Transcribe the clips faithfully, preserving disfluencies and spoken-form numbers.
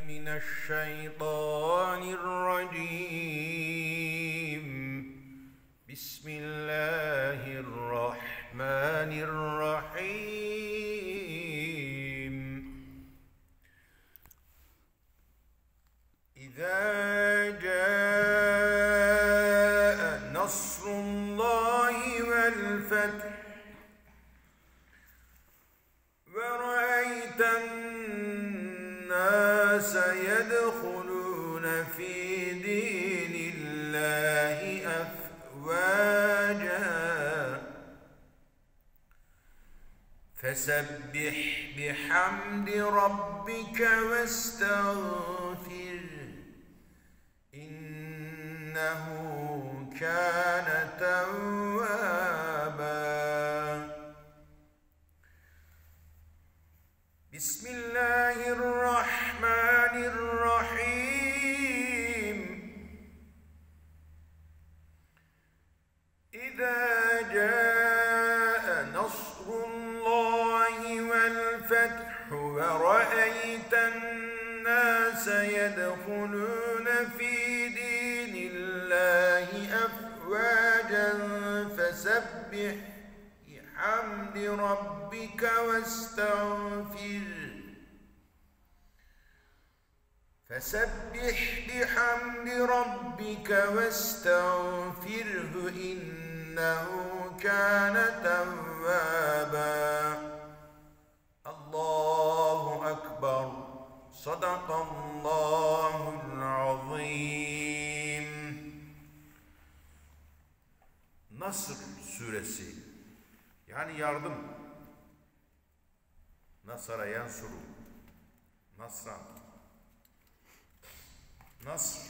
من الشيطان الرجيم بسم الله الرحمن الرحيم إذا جاء نصر الله والفتح ورأيت الناس يدخلون في دين الله أفواجا فسبح بحمد ربك واستغفر إنه كان توابا. بسم الله الرحمن الرحيم إذا جاء نصر الله والفتح ورأيت الناس يدخلون في دين الله أفواجا فسبح بحمد ربك واستغفر فسبح بحمد ربك واستغفره إنه كان توابا. الله أكبر. صدق الله العظيم. Nasr suresi, yani yardım. Nasara yansuru, nasran, nasr,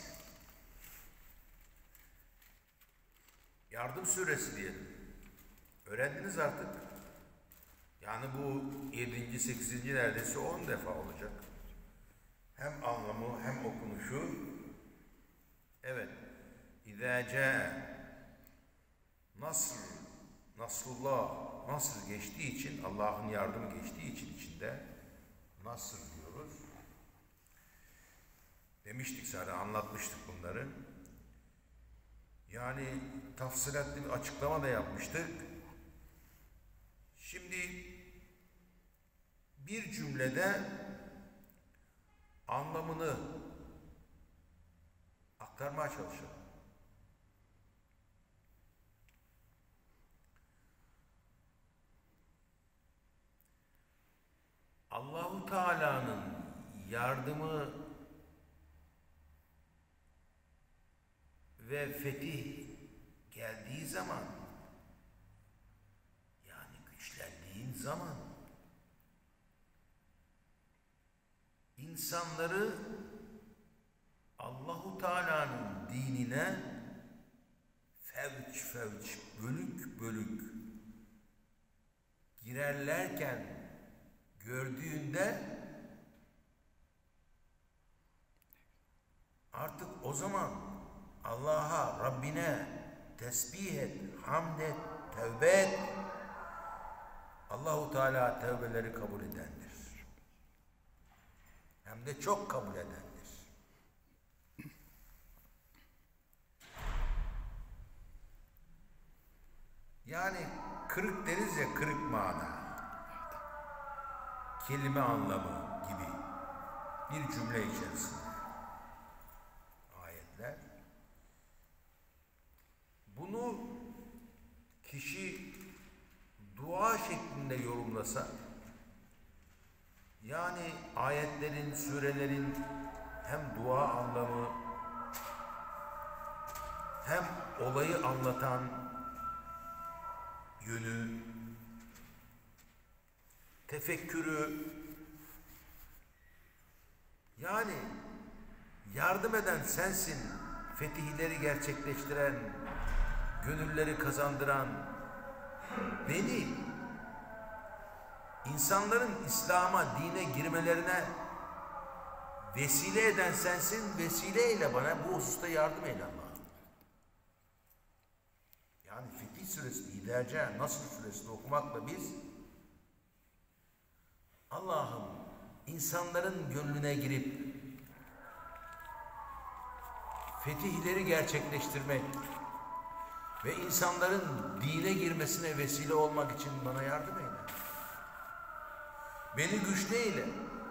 yardım suresi diyelim. Öğrendiniz artık. Yani bu yedinci, sekizinci neredeyse on defa olacak. Hem anlamı hem okunuşu. Evet. İzâ câe nasr, nasrullah, nasr geçtiği için, Allah'ın yardımı geçtiği için içinde nasr diyoruz. Demiştik zaten, anlatmıştık bunları. Yani tafsilatlı bir açıklama da yapmıştık. Şimdi bir cümlede anlamını aktarmaya çalışalım. Allahu Teala'nın yardımı ve fetih geldiği zaman, yani güçlendiğin zaman, insanları Allahu Teala'nın dinine fevç fevç, bölük bölük girerlerken gördüğünde artık o zaman Allah'a, Rabbine tesbih et, hamd et, tevbe et. Allahu Teala tevbeleri kabul edendir. Hem de çok kabul edendir. Yani kırık deriz ya, kırık mana. Kelime anlamı gibi bir cümle içerisinde ayetler. Bunu kişi dua şeklinde yorumlasa, yani ayetlerin, surelerin hem dua anlamı hem olayı anlatan yönü, tefekkürü, yani yardım eden sensin, fetihleri gerçekleştiren, gönülleri kazandıran, beni insanların İslam'a, dine girmelerine vesile eden sensin, vesileyle bana bu hususta yardım eyle Allah'ım. Yani Fetih Suresi'ni, İdâ Nasr Suresi'ni okumakla biz Allah'ım insanların gönlüne girip fetihleri gerçekleştirmek ve insanların dine girmesine vesile olmak için bana yardım eyle. Beni güçlü eyle.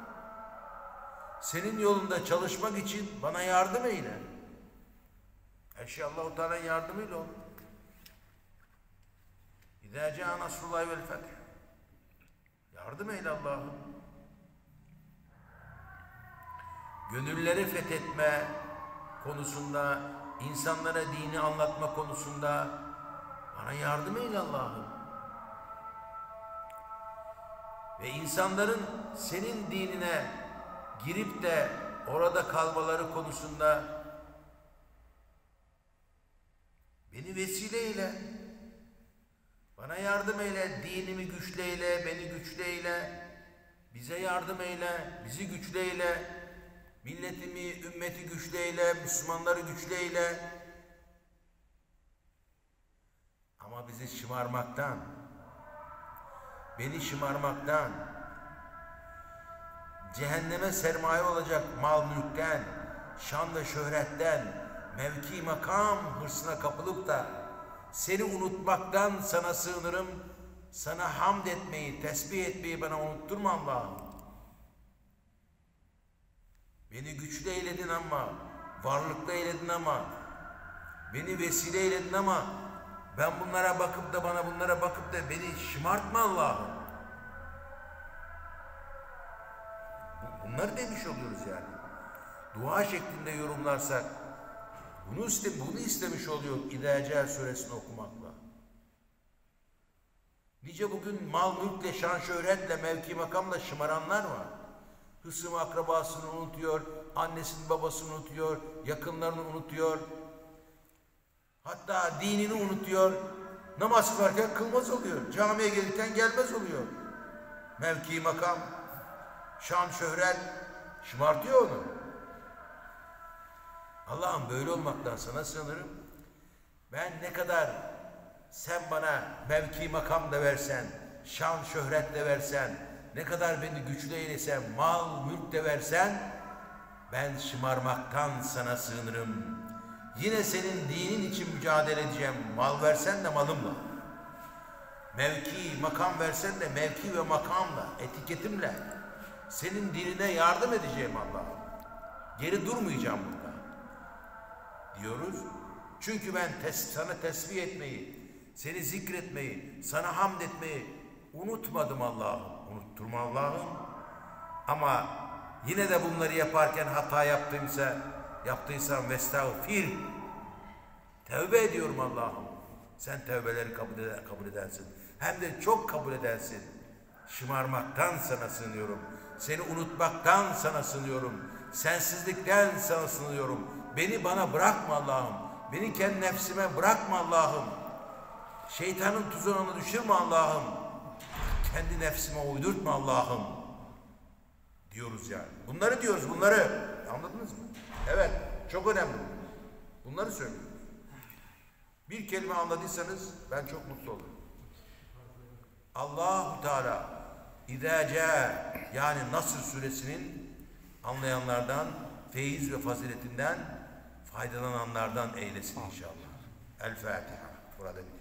Senin yolunda çalışmak için bana yardım eyle. Her şey Allah-u Teala'nın yardımıyla olur. İzâ câ nasrullâhi vel feth. Yardım eyle Allah'ım. Gönülleri fethetme konusunda, insanlara dini anlatma konusunda bana yardım eyle Allah'ım. Ve insanların senin dinine girip de orada kalmaları konusunda beni vesile eyle. Bana yardım eyle, dinimi güçleyle, beni güçleyle, bize yardım eyle, bizi güçleyle, milletimi, ümmeti güçleyle, Müslümanları güçleyle. Ama bizi şımarmaktan, beni şımarmaktan, cehenneme sermaye olacak mal mülkten, şan ve şöhretten, mevki makam hırsına kapılıp da seni unutmaktan sana sığınırım. Sana hamd etmeyi, tesbih etmeyi bana unutturma Allah'ım. Beni güçlü eyledin ama, varlıklı eyledin ama, beni vesile eyledin ama ben bunlara bakıp da bana bunlara bakıp da beni şımartma Allah'ım. Bunları demiş oluyoruz yani. Dua şeklinde yorumlarsak bunu, iste, bunu istemiş oluyor İzâ câ suresini okumakla. Nice bugün mal mülkle, şan şöhretle, mevki makamla şımaranlar var. Hısım akrabasını unutuyor, annesini babasını unutuyor, yakınlarını unutuyor. Hatta dinini unutuyor. Namaz kılarken kılmaz oluyor. Camiye gelirken gelmez oluyor. Mevki makam, şan şöhret şımartıyor onu. Allah'ım böyle olmaktan sana sığınırım. Ben ne kadar sen bana mevki makam da versen, şan şöhret de versen, ne kadar beni güçlü eylesen, mal mülk de versen, ben şımarmaktan sana sığınırım. Yine senin dinin için mücadele edeceğim. Mal versen de malımla. Mevki, makam versen de mevki ve makamla, etiketimle. Senin dinine yardım edeceğim Allah'ım. Geri durmayacağım burada. Diyoruz. Çünkü ben tes sana tesbih etmeyi, seni zikretmeyi, sana hamd etmeyi unutmadım Allah'ım. Unutturma Allah'ım. Ama yine de bunları yaparken hata yaptımsa, yaptıysam vestağfir. Tevbe ediyorum Allah'ım. Sen tevbeleri kabul, eder, kabul edersin. Hem de çok kabul edersin. Şımarmaktan sana sığınıyorum. Seni unutmaktan sana sığınıyorum. Sensizlikten sana sığınıyorum. Beni bana bırakma Allah'ım. Beni kendi nefsime bırakma Allah'ım. Şeytanın tuzağına düşürme Allah'ım. Kendi nefsime uydurtma Allah'ım. Diyoruz yani. Bunları diyoruz, bunları. Anladınız mı? Evet, çok önemli. Bunları söylüyoruz. Bir kelime anladıysanız ben çok mutlu olurum. Allah-u Teala İzâ câ yani Nasr suresinin anlayanlardan, feyiz ve faziletinden faydalananlardan eylesin inşallah. El Fatiha. Burada